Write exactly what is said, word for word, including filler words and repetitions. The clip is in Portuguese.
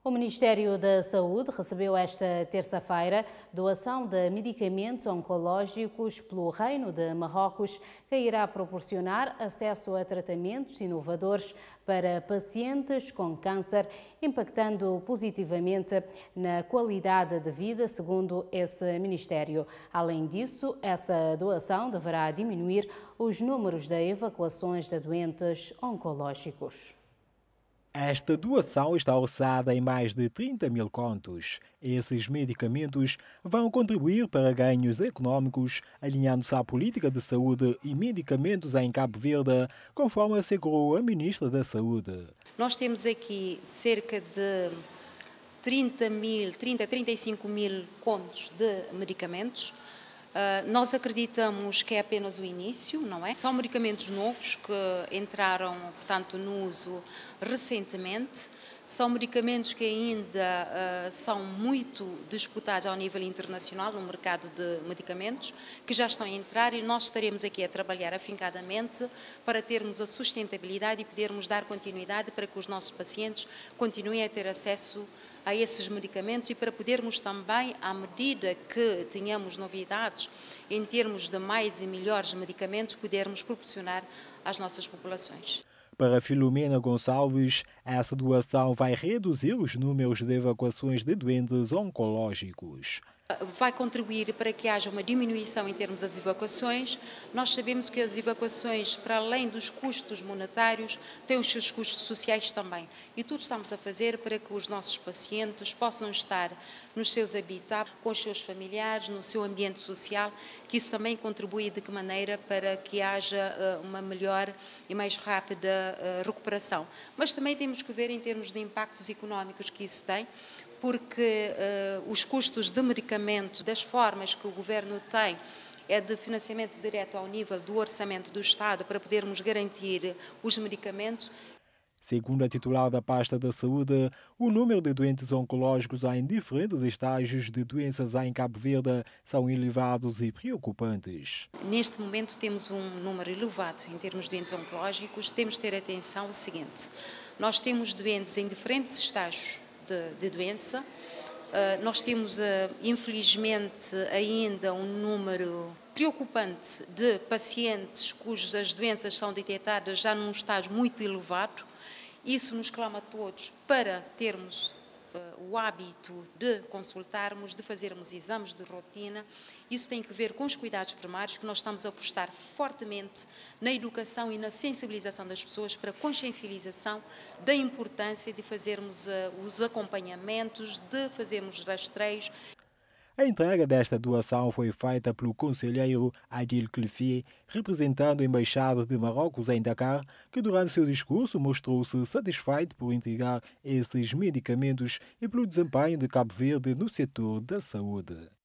O Ministério da Saúde recebeu esta terça-feira doação de medicamentos oncológicos pelo Reino de Marrocos, que irá proporcionar acesso a tratamentos inovadores para pacientes com câncer, impactando positivamente na qualidade de vida, segundo esse Ministério. Além disso, essa doação deverá diminuir os números de evacuações de doentes oncológicos. Esta doação está orçada em mais de trinta mil contos. Esses medicamentos vão contribuir para ganhos econômicos, alinhando-se à política de saúde e medicamentos em Cabo Verde, conforme assegurou a Ministra da Saúde. Nós temos aqui cerca de trinta mil, trinta, trinta e cinco mil contos de medicamentos. Uh, nós acreditamos que é apenas o início, não é? São medicamentos novos que entraram, portanto, no uso recentemente. São medicamentos que ainda uh, são muito disputados ao nível internacional no mercado de medicamentos, que já estão a entrar, e nós estaremos aqui a trabalhar afincadamente para termos a sustentabilidade e podermos dar continuidade para que os nossos pacientes continuem a ter acesso a esses medicamentos e para podermos também, à medida que tenhamos novidades em termos de mais e melhores medicamentos, podermos proporcionar às nossas populações. Para Filomena Gonçalves, essa doação vai reduzir os números de evacuações de doentes oncológicos. Vai contribuir para que haja uma diminuição em termos das evacuações. Nós sabemos que as evacuações, para além dos custos monetários, têm os seus custos sociais também. E tudo estamos a fazer para que os nossos pacientes possam estar nos seus habitats, com os seus familiares, no seu ambiente social, que isso também contribui de que maneira para que haja uma melhor e mais rápida recuperação. Mas também temos que ver em termos de impactos económicos que isso tem, porque uh, os custos de medicamento, das formas que o Governo tem, é de financiamento direto ao nível do orçamento do Estado para podermos garantir os medicamentos. Segundo a titular da pasta da saúde, o número de doentes oncológicos em diferentes estágios de doenças em Cabo Verde são elevados e preocupantes. Neste momento temos um número elevado em termos de doentes oncológicos. Temos de ter atenção ao seguinte: nós temos doentes em diferentes estágios De, de doença. Uh, nós temos, uh, infelizmente, ainda um número preocupante de pacientes cujas doenças são detectadas já num estágio muito elevado. Isso nos clama a todos para termos uh, o hábito de consultarmos, de fazermos exames de rotina. Isso tem que ver com os cuidados primários, que nós estamos a apostar fortemente na educação e na sensibilização das pessoas para a consciencialização da importância de fazermos uh, os acompanhamentos, de fazermos rastreios. A entrega desta doação foi feita pelo conselheiro Adil Klefier, representando a Embaixada de Marrocos em Dakar, que durante seu discurso mostrou-se satisfeito por entregar esses medicamentos e pelo desempenho de Cabo Verde no setor da saúde.